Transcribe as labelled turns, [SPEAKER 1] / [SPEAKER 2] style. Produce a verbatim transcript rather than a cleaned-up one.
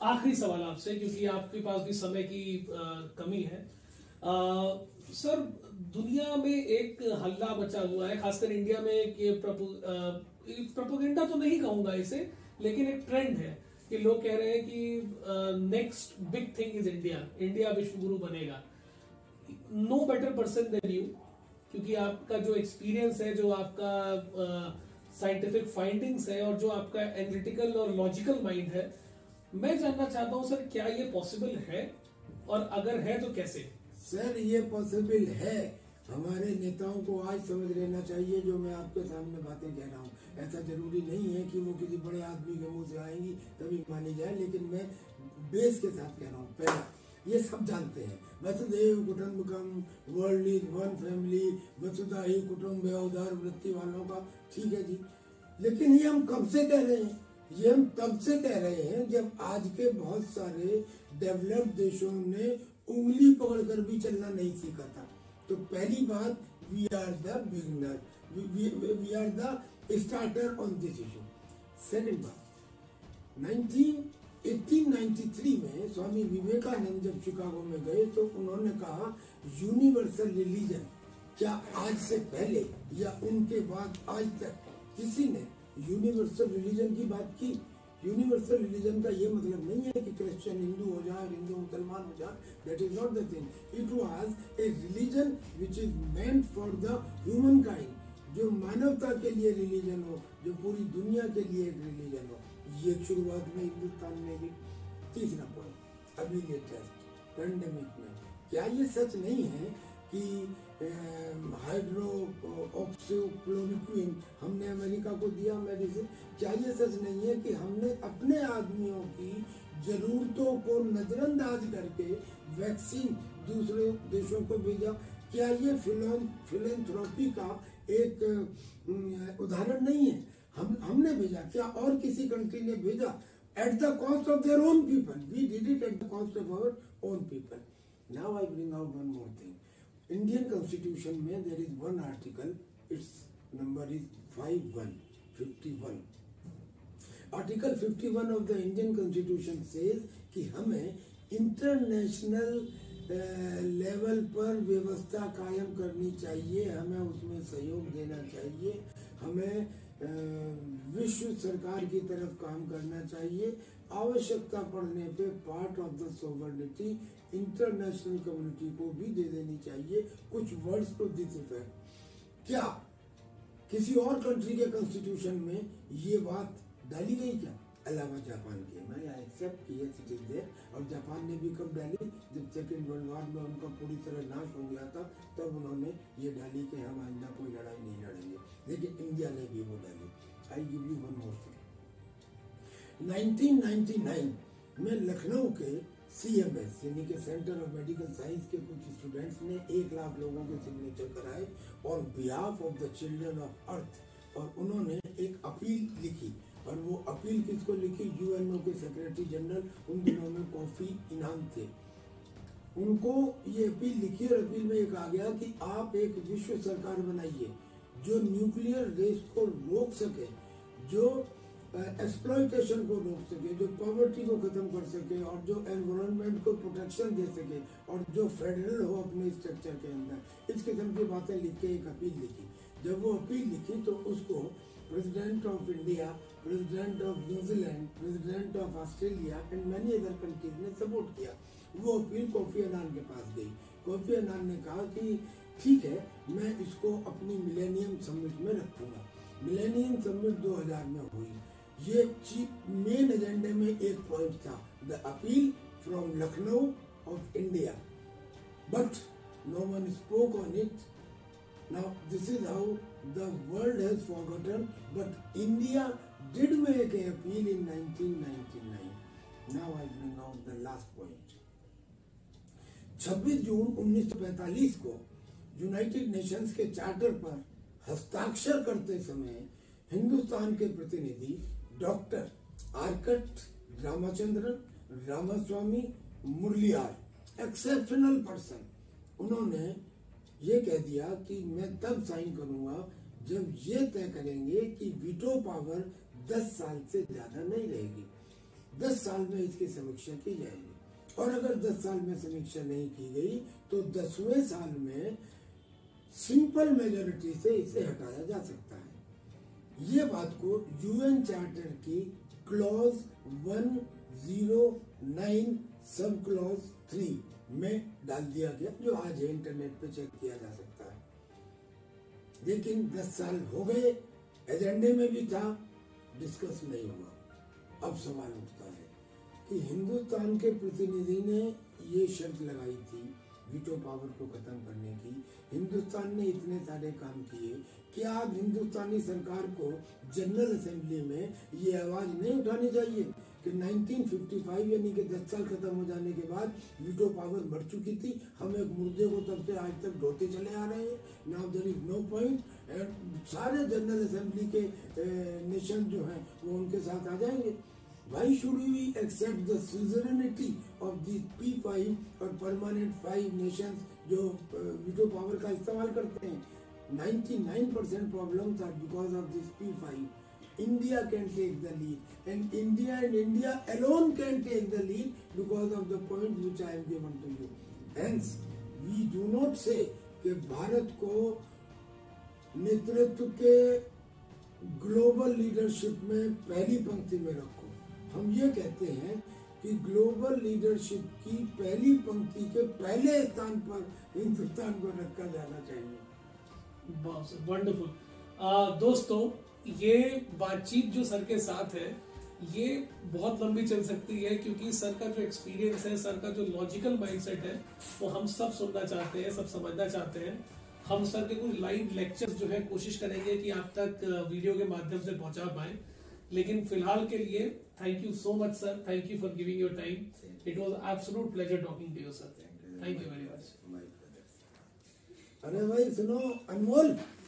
[SPEAKER 1] आखिरी सवाल आपसे, क्योंकि आपके पास भी समय की आ, कमी है। आ, सर, दुनिया में एक हल्ला मचा हुआ है, खासकर इंडिया में, कि प्रोपोगेंडा तो नहीं कहूंगा इसे, लेकिन एक ट्रेंड है कि लोग कह रहे हैं कि next big thing is India, India विश्व गुरु बनेगा। No better person than you, क्योंकि आपका जो एक्सपीरियंस है, जो आपका साइंटिफिक फाइंडिंग्स है, और जो आपका एनालिटिकल और लॉजिकल माइंड है, मैं जानना चाहता हूं सर, क्या ये पॉसिबल है, और अगर है तो कैसे?
[SPEAKER 2] सर, ये पॉसिबल है। हमारे नेताओं को आज समझ लेना चाहिए जो मैं आपके सामने बातें कह रहा हूँ। ऐसा जरूरी नहीं है कि वो किसी बड़े आदमी के मुंह से आएंगी तभी मानी जाए, लेकिन मैं बेस के साथ कह रहा हूँ। पहला, ये सब जानते हैं, वसुधैव कुटुंबकम, वर्ल्ड इज वन फैमिली, वसुधा ही कुटुंब उदार वृत्ति वालों का, ठीक है जी। लेकिन ये हम कब से कह रहे हैं? ये हम तब से कह रहे हैं जब आज के बहुत सारे डेवलप्ड देशों ने उंगली पकड़कर भी चलना नहीं सीखा था। तो पहली बात, we are the beginner, we are the starter on this issue. Second बात, अठारह सौ तिरानवे में स्वामी विवेकानंद जब शिकागो में गए तो उन्होंने कहा यूनिवर्सल रिलीजन, क्या आज से पहले या उनके बाद आज तक किसी ने यूनिवर्सल रिलीजन की बात की? यूनिवर्सल रिलीजन का ये मतलब नहीं है कि क्रिश्चियन हिंदू हो जाए, हिंदू मुसलमान हो जाए, that is not the thing. It was a religion which is meant for the human kind, जो मानवता के लिए रिलीजन हो, जो पूरी दुनिया के लिए एक रिलीजन हो। ये शुरुआत में हिंदुस्तान में भी। तीसरा पॉइंट, अभी लेटेस्ट पेंडेमिक में, क्या ये सच नहीं है कि हाइड्रो ऑक्सीक्लोरोक्विन हमने अमेरिका को दिया मेडिसिन? क्या ये सच नहीं है कि हमने अपने आदमियों की जरूरतों को नजरअंदाज करके वैक्सीन दूसरे देशों को भेजा? क्या ये फिलैंथ्रोपी का एक उदाहरण नहीं है? हम हमने भेजा, क्या और किसी कंट्री ने भेजा? At the cost of their own people, we did it at the cost of our own people. Now I bring out one more thing. Indian constitution में there is one article, its number is five one fifty one. Article fifty one of the Indian constitution says कि हमें international level पर व्यवस्था कायम करनी चाहिए, हमें उसमें सहयोग देना चाहिए, हमें विश्व सरकार की तरफ काम करना चाहिए, आवश्यकता पड़ने पे part of the sovereignty international community को भी दे देनी चाहिए। कुछ वर्ड्स टू दिस इफेक्ट। क्या किसी और कंट्री के कॉन्स्टिट्यूशन में ये बात डाली गई क्या, अलावा जापान के? मैं आई एक्सेप्ट कि इट इज देयर, और जापान ने भी कब डाली? जब सेकेंड वर्ल्ड वॉर में उनका पूरी तरह नाश हो गया था, तब उन्होंने ये डाली कि हम आइंदा कोई लड़ाई नहीं लड़ेंगे। लेकिन इंडिया ने भी वो डाली। I give you one more thing. Nineteen ninety nine में लखनऊ के सी एम एस यानी कि सेंटर ऑफ मेडिकल साइंस के कुछ स्टूडेंट्स ने एक लाख लोगों के सिग्नेचर कराए on behalf of the children of earth, और उन्होंने एक अपील लिखी। और वो अपील किसको लिखी? यूएनओ के सेक्रेटरी जनरल, उन दिनों में कॉफी इनाम थे, उनको ये अपील लिखी। और अपील में एक आ गया कि आप एक विश्व सरकार बनाइए जो न्यूक्लियर रेस को रोक सके, जो एक्सप्लॉयटेशन को रोक सके, जो पॉवर्टी को खत्म कर सके, और जो एनवायरनमेंट को प्रोटेक्शन दे सके, और जो फेडरल हो अपने स्ट्रक्चर के अंदर। इस किस्म की बातें लिख के एक अपील लिखी। जब वो अपील लिखी तो उसको president of India, president of New Zealand, president of Australia and many other countries ने सपोर्ट किया। वो अपील कोफी अन्नान के पास गई। कोफी अन्नान ने कहा कि ठीक है, मैं इसको अपनी मिलेनियम समिट में रखूंगा। मिलेनियम समिट दो हज़ार में हुई। ये मेन एजेंडे में एक पॉइंट था, the appeal from Lucknow of India, but no one spoke on it. Now this is how the world has forgotten, but India did make an appeal in nineteen ninety-nine. Now I bring out the last point. छब्बीस जून उन्नीस सौ पैंतालीस को United Nations के charter पर हस्ताक्षर करते समय हिंदुस्तान के प्रतिनिधि doctor Arcot Ramachandran Ramaswamy Mudaliar, exceptional person, उन्होंने ये कह दिया कि मैं तब साइन करूंगा जब ये तय करेंगे कि वीटो पावर दस साल से ज्यादा नहीं रहेगी। दस साल में इसकी समीक्षा की जाएगी, और अगर दस साल में समीक्षा नहीं की गई तो दसवें साल में सिंपल मेजोरिटी से इसे हटाया जा सकता है। ये बात को यूएन चार्टर की clause one zero nine sub clause three में डाल दिया गया, जो आज है, इंटरनेट पे चेक किया जा सकता है। लेकिन दस साल हो गए, एजेंडे में भी था, डिस्कस नहीं हुआ। अब सवाल उठता है कि हिंदुस्तान के प्रतिनिधि ने ये शर्त लगाई थी वीटो पावर को खत्म करने की। हिंदुस्तान ने इतने सारे काम किए, क्या अब हिंदुस्तानी सरकार को जनरल असेंबली में ये आवाज़ नहीं उठानी चाहिए कि नाइनटीन फिफ्टी फाइव यानी कि दस साल खत्म हो जाने के बाद वीटो पावर मर चुकी थी, हम एक मुर्दे को तब से आज तक ढोते चले आ रहे हैं, now there is no point, सारे जनरल असेंबली के नेशन जो हैं वो उनके साथ आ जाएंगे। Why should we accept the suzerainty of these P five और permanent फाइव nations जो वीटो पावर का इस्तेमाल करते हैं? ninety-nine percent problems are because of this P five. India can take the lead, and India and India alone can take the lead because of the points which I have given to you. Hence, we do not say कि भारत को नेतृत्व के global leadership में पहली पंक्ति में रखो। हम ये कहते हैं कि ग्लोबल लीडरशिप की पहली पंक्ति के पहले स्थान पर हिंदुस्तान को रखा जाना चाहिए।
[SPEAKER 1] वंडरफुल। दोस्तों, ये बातचीत जो सर के साथ है ये बहुत लंबी चल सकती है, क्योंकि सर का जो एक्सपीरियंस है, सर का जो लॉजिकल माइंडसेट है, वो हम सब सुनना चाहते हैं, सब समझना चाहते हैं। हम सर के कुछ लाइव लेक्चर्स जो है कोशिश करेंगे कि आप तक वीडियो के माध्यम से पहुंचा पाए, लेकिन फिलहाल के लिए thank you so much sir, thank you for giving your time. It was absolute pleasure talking to you sir, thank you very much.
[SPEAKER 2] अरे भाई सुनो अनमोल,